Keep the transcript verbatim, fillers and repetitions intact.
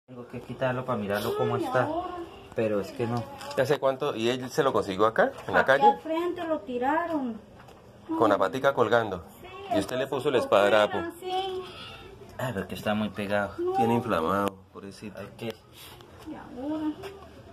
Tengo que quitarlo para mirarlo cómo está, pero es que no. ¿Hace cuánto? ¿Y él se lo consiguió acá, en la Aquí calle? al frente lo tiraron. Con la patica colgando. Sí, Y usted le puso el esparadrapo. Sí. Ah, pero que está muy pegado. Tiene inflamado, pobrecito. Hay que... Y ahora.